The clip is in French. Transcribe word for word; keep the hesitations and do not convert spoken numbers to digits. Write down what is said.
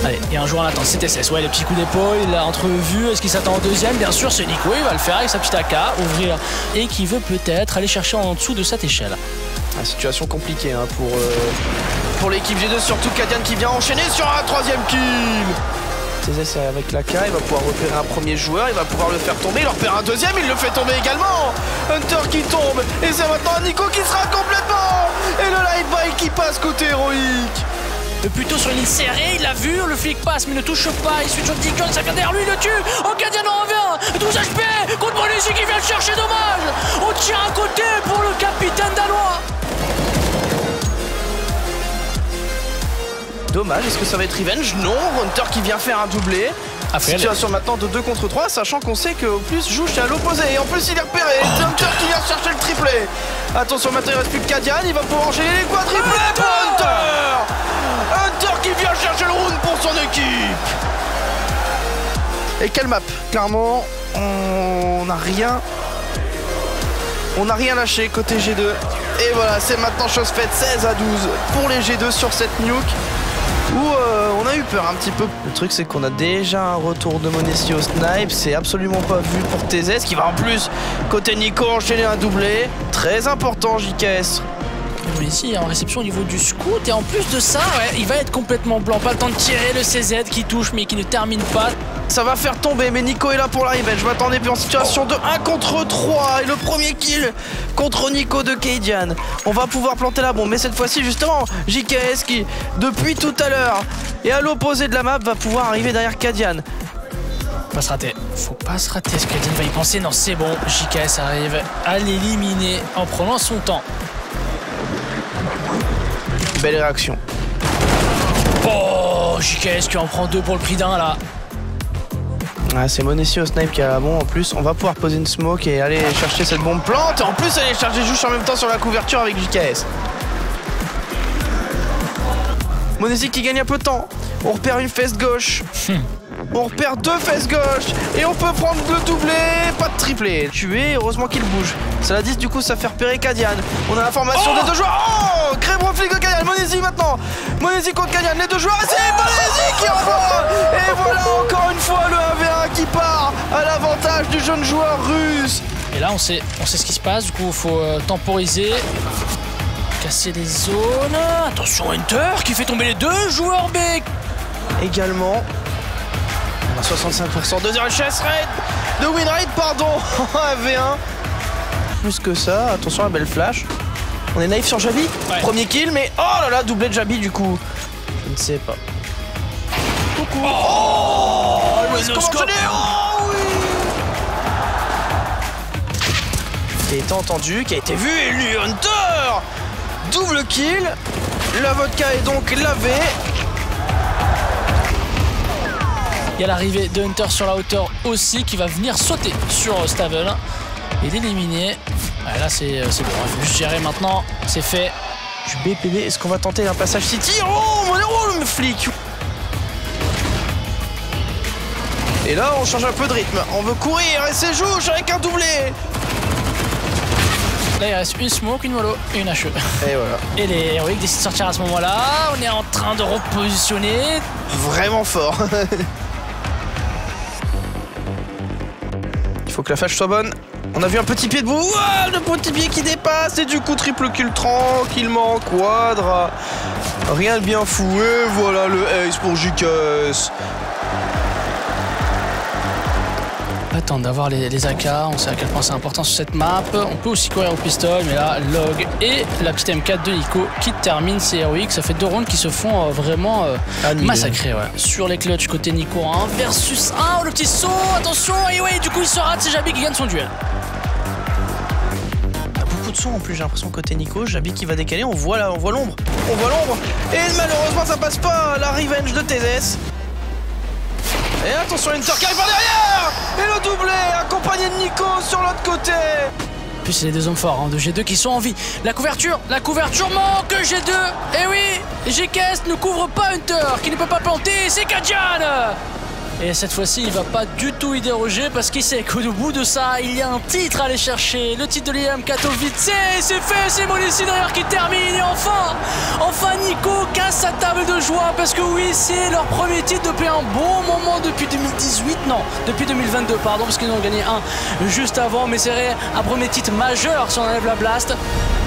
Allez, il y a un joueur en attente, c'est T S S. Ouais, le petit coup d'épaule, il l'a entrevu. Est-ce qu'il s'attend au deuxième? Bien sûr, c'est Nico. Il va le faire avec sa petite A K, ouvrir. Et qui veut peut-être aller chercher en dessous de cette échelle. Ah, situation compliquée hein, pour, euh, pour l'équipe G deux, surtout Kadian qui vient enchaîner sur un troisième kill. T S S avec l'A K, il va pouvoir repérer un premier joueur, il va pouvoir le faire tomber, il en repère un deuxième, il le fait tomber également. Hunter qui tombe, et c'est maintenant Nico qui sera complètement. Et le light buy qui passe côté héroïque. Plutôt sur une ligne serrée, il l'a vu, le flic passe mais ne touche pas, il suit sur Deacon, ça vient derrière lui, il le tue. Oh, Kadian en revient, douze H P contre Monesi qui vient le chercher, dommage. On tire à côté pour le capitaine danois. Dommage, est-ce que ça va être revenge? Non, Hunter qui vient faire un doublé. Après, situation elle... maintenant de deux contre trois, sachant qu'on sait qu'au plus Jouche est à l'opposé. Et en plus il est repéré, oh, c'est Hunter qui vient chercher le triplé. Attention, maintenant il reste plus que Kadian, il va pouvoir enchaîner les quadriplés pour Hunter. Hunter qui vient chercher le round pour son équipe. Et quelle map? Clairement, on n'a rien. On n'a rien lâché côté G deux. Et voilà, c'est maintenant chose faite, seize à douze pour les G deux sur cette nuke. Où euh, on a eu peur un petit peu. Le truc c'est qu'on a déjà un retour de Monesi au snipe. C'est absolument pas vu pour T S S qui va en plus côté Nico enchaîner un doublé. Très important J K S. Monesi en réception au niveau du scout. Et en plus de ça, ouais, il va être complètement blanc. Pas le temps de tirer, le C Z qui touche mais qui ne termine pas. Ça va faire tomber, mais Nico est là pour la revenge. Je m'attendais plus en situation de un contre trois. Et le premier kill contre Nico de Kadian. On va pouvoir planter la bombe. Mais cette fois-ci, justement, J K S qui, depuis tout à l'heure, et à l'opposé de la map, va pouvoir arriver derrière Kadian. Faut pas se rater. Faut pas se rater. Est-ce que Kadian va y penser? Non, c'est bon. J K S arrive à l'éliminer en prenant son temps. Belle réaction. Oh, J K S qui en prend deux pour le prix d'un là. Ah, c'est Monesi au snipe qui a la bombe en plus. On va pouvoir poser une smoke et aller chercher cette bombe plante. Et en plus, aller charger Jouche en même temps sur la couverture avec J K S. Monesi qui gagne un peu de temps. On repère une fesse gauche. On repère deux fesses gauche. Et on peut prendre le doublé. Pas de triplé. Tué, heureusement qu'il bouge. Cela dit, du coup, ça fait repérer Kadian. On a l'information oh des deux joueurs. Oh, crème reflic de Kadian. Monesi maintenant. Monesi contre Kadian. Les deux joueurs. Et c'est Monesi qui envoie. Et voilà encore une fois le un v un qui part à l'avantage du jeune joueur russe. Et là, on sait, on sait ce qui se passe. Du coup, il faut euh, temporiser. Casser les zones. Attention, Hunter qui fait tomber les deux joueurs B. Également. On a soixante-cinq pour cent de chess rate. De win rate, pardon. un v un. Plus que ça. Attention à la belle flash. On est naïf sur Jabi. Ouais. Premier kill, mais oh là là, doublé de Jabi du coup. Je ne sais pas. Coucou. Oh, oh, oh, le score. Oh oui. Qui a été entendu, qui a été vu, et lui, Hunter. Double kill. La vodka est donc lavée. Il y a l'arrivée de Hunter sur la hauteur aussi qui va venir sauter sur Stavel et l'éliminer. Ouais, là c'est bon, il faut juste gérer maintenant, c'est fait. Du B P B, est-ce qu'on va tenter un passage City? Oh mon héros le flic. Et là on change un peu de rythme, on veut courir et c'est Jouche avec un doublé. Là il reste une smoke, une mollo et une H E. Et voilà. Et les héroïques décident de sortir à ce moment-là. On est en train de repositionner. Vraiment fort. Il faut que la flash soit bonne. On a vu un petit pied debout. Ouah, le petit pied qui dépasse. Et du coup, triple kill tranquillement. Quadra. Rien de bien fou. Et voilà le ace pour J K S. Attendre d'avoir les, les A K. On sait à quel point c'est important sur cette map. On peut aussi courir au pistolet. Mais là, Log et la petite M quatre de Nico qui termine ces héroïques. Ça fait deux rounds qui se font euh, vraiment euh, massacrer. Ouais. Sur les clutches côté Nico un versus un. Oh, le petit saut. Attention. Et ouais, du coup, il se rate. C'est Jabi qui gagne son duel. Beaucoup de son en plus, j'ai l'impression côté Nico. Jabi qui va décaler. On voit là, on voit l'ombre. On voit l'ombre. Et malheureusement, ça passe pas. La revenge de T S S. Et attention, Hunter qui arrive par derrière. Et le doublé accompagné de Nico sur l'autre côté. En plus, c'est les deux hommes forts hein, de G deux qui sont en vie. La couverture, la couverture manque G deux. Et oui, J K S ne couvre pas Hunter qui ne peut pas planter. C'est Kadian. Et cette fois-ci, il va pas du tout y déroger parce qu'il sait qu'au bout de ça, il y a un titre à aller chercher. Le titre de l'I M Katowice, c'est fait, c'est Molissi d'ailleurs qui termine. Et enfin, enfin Nico casse sa table de joie parce que oui, c'est leur premier titre depuis un bon moment, depuis deux mille dix-huit, non, depuis deux mille vingt-deux, pardon, parce qu'ils en ont gagné un juste avant. Mais c'est un premier titre majeur si on enlève la Blast.